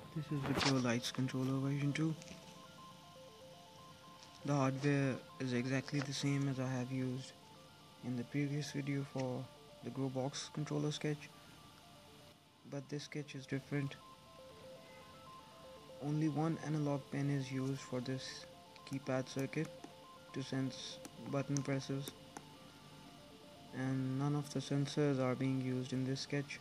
This is the Pure Lights controller version 2. The hardware is exactly the same as I have used in the previous video for the Grow Box controller sketch, but this sketch is different. Only one analog pin is used for this keypad circuit to sense button presses, and none of the sensors are being used in this sketch.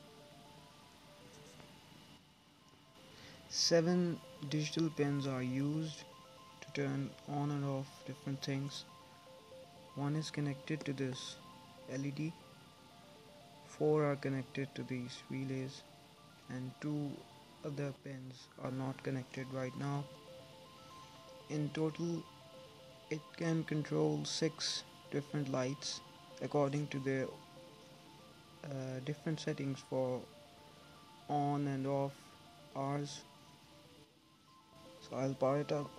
7 digital pins are used to turn on and off different things. One is connected to this LED, 4 are connected to these relays, and 2 other pins are not connected right now. In total, it can control 6 different lights according to their different settings for on and off hours. So I'll power it up.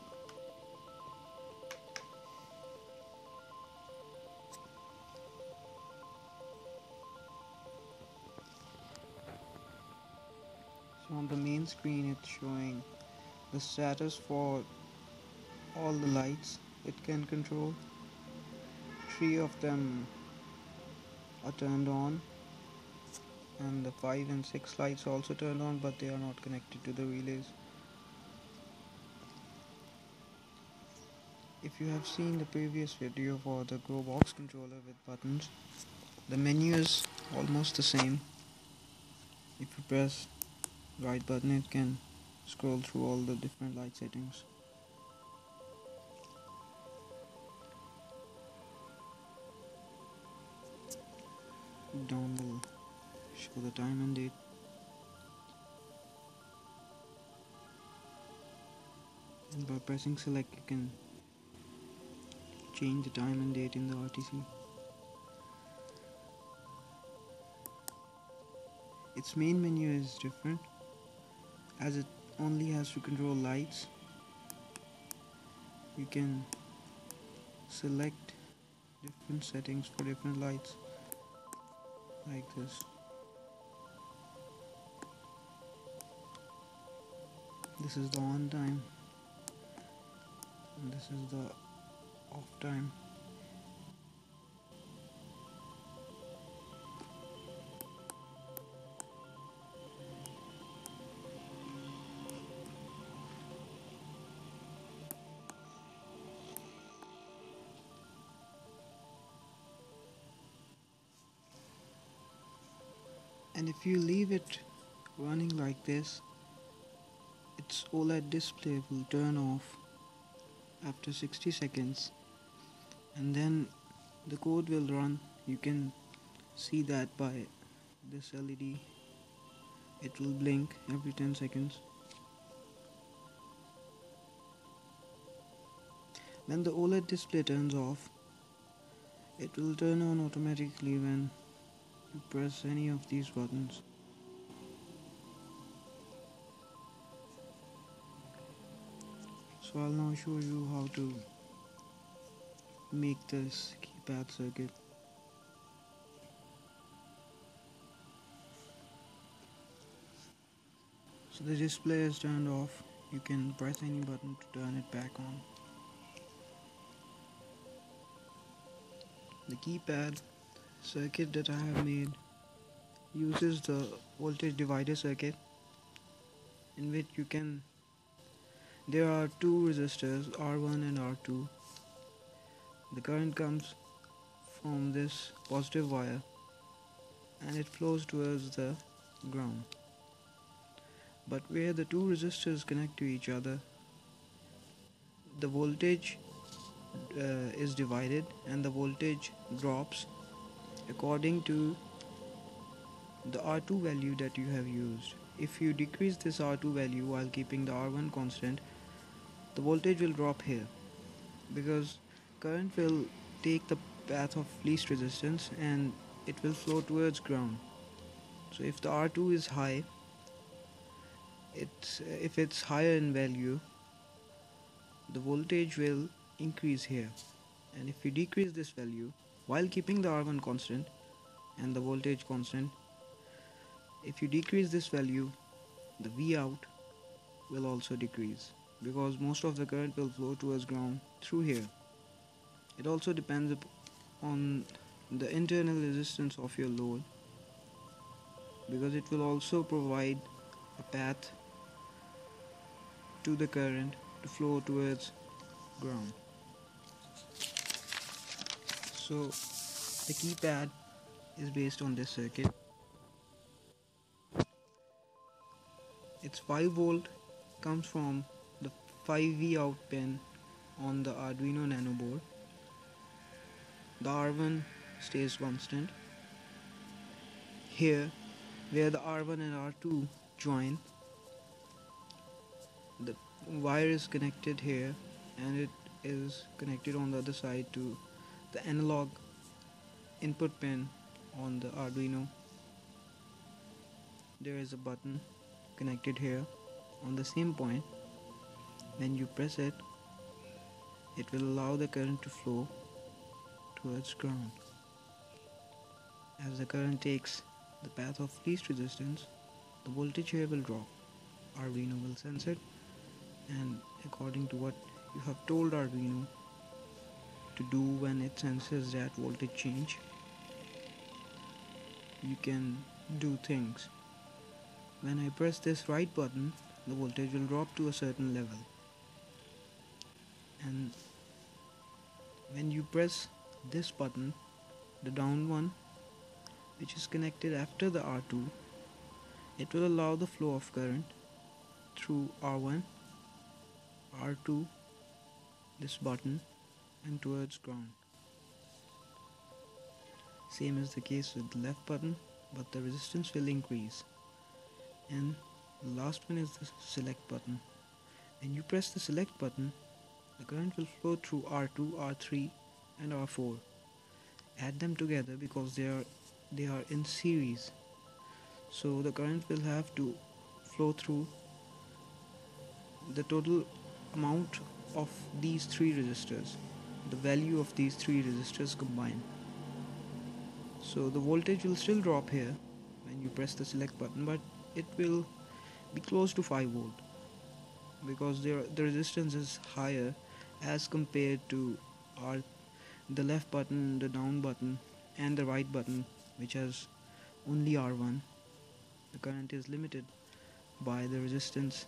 So on the main screen it's showing the status for all the lights it can control. 3 of them are turned on, and the 5 and 6 lights also turned on, but they are not connected to the relays. If you have seen the previous video for the Grow Box controller with buttons, the menu is almost the same. If you press right button, it can scroll through all the different light settings. Down will show the time and date. And by pressing select, you can change the time and date in the RTC. Its main menu is different, as it only has to control lights. You can select different settings for different lights, like this. This is the on time, and this is the off time. And if you leave it running like this, its OLED display will turn off after 60 seconds, and then the code will run. You can see that by this LED. It will blink every 10 seconds. When the OLED display turns off, it will turn on automatically when you press any of these buttons. So I'll now show you how to make this keypad circuit. So the display is turned off. You can press any button to turn it back on. The keypad circuit that I have made uses the voltage divider circuit, in which there are 2 resistors, R1 and R2. The current comes from this positive wire and it flows towards the ground. But where the 2 resistors connect to each other, the voltage is divided and the voltage drops according to the R2 value that you have used. If you decrease this R2 value while keeping the R1 constant, the voltage will drop here, because current will take the path of least resistance and it will flow towards ground. So if the R2 is high, if it's higher in value, the voltage will increase here, and if you decrease this value while keeping the R1 constant and the voltage constant, if you decrease this value, the V out will also decrease because most of the current will flow towards ground through here. It also depends on the internal resistance of your load, because it will also provide a path to the current to flow towards ground. So the keypad is based on this circuit. Its 5 volt comes from the 5V out pin on the Arduino Nano board. The R1 stays constant. Here, where the R1 and R2 join, the wire is connected here, and it is connected on the other side to the analog input pin on the Arduino. There is a button connected here on the same point. When you press it, it will allow the current to flow towards ground. As the current takes the path of least resistance, the voltage here will drop. Arduino will sense it, and according to what you have told Arduino to do when it senses that voltage change, you can do things. When I press this right button, the voltage will drop to a certain level, and when you press this button, the down one, which is connected after the R2, it will allow the flow of current through R1, R2, this button, and towards ground. Same is the case with the left button, but the resistance will increase. And the last one is the select button. When you press the select button, the current will flow through R2, R3, and R4. Add them together because they are in series. So the current will have to flow through the total amount of these three resistors, the value of these three resistors combined. So the voltage will still drop here when you press the select button, but it will be close to 5 volt because the resistance is higher as compared to the left button, the down button, and the right button, which has only R1. The current is limited by the resistance,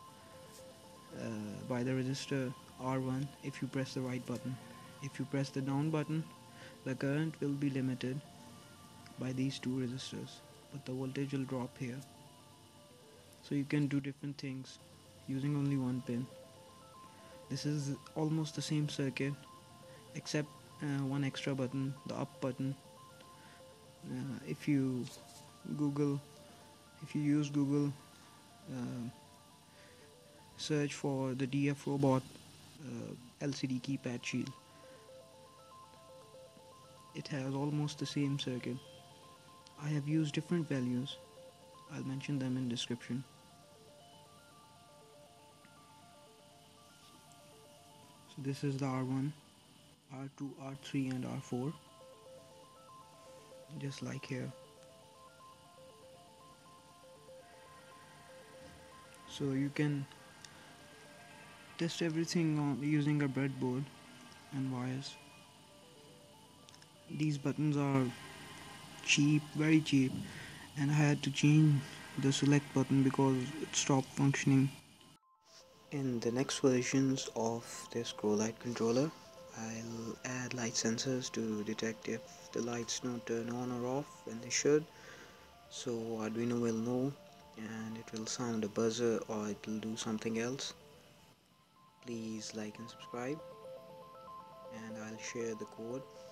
by the resistor R1 if you press the right button. If you press the down button, the current will be limited by these two resistors, but the voltage will drop here. So you can do different things using only one pin. This is almost the same circuit except one extra button, the up button. If you use Google, search for the DF Robot LCD keypad shield. It has almost the same circuit. I have used different values. I'll mention them in description. So this is the R1, R2, R3 and R4, just like here. So you can test everything on using a breadboard and wires. These buttons are cheap, very cheap, and I had to change the select button because it stopped functioning. In the next versions of this grow light controller, I'll add light sensors to detect if the lights don't turn on or off when they should, so Arduino will know and it will sound a buzzer or it will do something else. Please like and subscribe, and I'll share the code